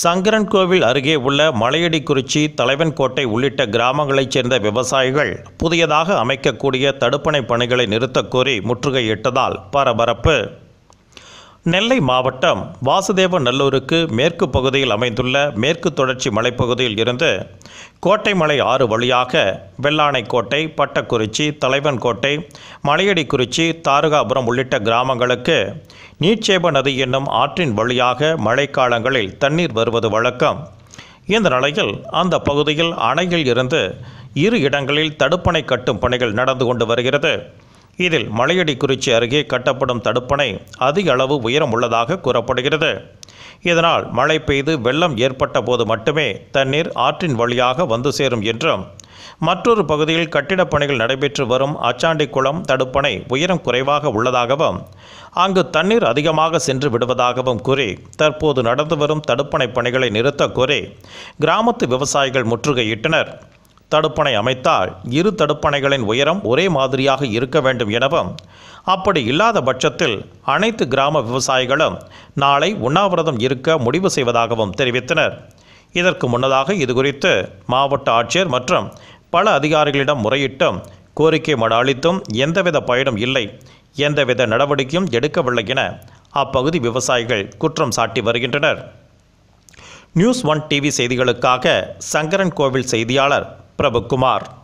சங்கரன்கோவில் அருகே உள்ள மலையடிக்குறிச்சி, தலைவன்கோட்டை உள்ளிட்ட கிராமங்களைச் சேர்ந்த விவசாயிகள் புதியதாக அமைக்கக்கூடிய தடுப்பணை பணிகளை நிறுத்தக் கோரி முற்றுகையிட்டதால் பரபரப்பு. நெல்லை மாவட்டம் வாசுதேவநல்லூருக்கு மேற்கு பகுதியில் அமைந்துள்ள மேற்கு தொடர்ச்சி மலைப்பகுதியில் இருந்து கோட்டைமலை ஆறு வழியாக வெள்ளானைக்கோட்டை, பட்டக்குறிச்சி, தலைவன்கோட்டை, மலையடிக்குறிச்சி, தாருகாபுரம் உள்ளிட்ட கிராமங்களுக்கு நீட்சேப நதி என்னும் ஆற்றின் வழியாக மழைக்காலங்களில் தண்ணீர் வருவது வழக்கம். இந்த நிலையில் அந்த பகுதியில் அணையில் இருந்து 2 இடங்களில் தடுப்பணை கட்டும் பணிகள் நடந்து கொண்டு வருகிறது. இதில் மலையடிக்குறிச்சி அருகே கட்டப்படும் தடுப்பணை அதிக அளவு உயரம் உள்ளதாக கூறப்படுகிறது. இதனால் மழை பெய்து வெள்ளம் ஏற்பட்ட போது மட்டுமே தண்ணீர் ஆற்றின் வழியாக வந்து சேரும் என்றும், மற்றொரு பகுதியில் கட்டிடப் பணிகள் நடைபெற்று வரும் அச்சாண்டிக்குளம் தடுப்பணை உயரம் குறைவாக உள்ளதாகவும், அங்கு தண்ணீர் அதிகமாக சென்று விடுவதாகவும் கூறி தற்போது நடந்து வரும் தடுப்பணை பணிகளை நிறுத்தக் கோரி கிராமத்து விவசாயிகள் முற்றுகையிட்டனர். தடுப்பணை அமைத்தால் 2 தடுப்பணைகளின் உயரம் ஒரே மாதிரியாக இருக்க வேண்டும் எனவும், அப்படி இல்லாத பட்சத்தில் அனைத்து கிராம விவசாயிகளும் நாளை உண்ணாவிரதம் இருக்க முடிவு செய்வதாகவும் தெரிவித்தனர். இதற்கு முன்னதாக இதுகுறித்து மாவட்ட ஆட்சியர் மற்றும் பல அதிகாரிகளிடம் முறையிட்டும் கோரிக்கை மனு அளித்தும் எந்தவித பயனும் இல்லை, எந்தவித நடவடிக்கையும் எடுக்கவில்லை என அப்பகுதி விவசாயிகள் குற்றம் சாட்டி வருகின்றனர். நியூஸ் 1 டிவி செய்திகளுக்காக சங்கரன்கோவில் செய்தியாளர் பிரபுகுமார்.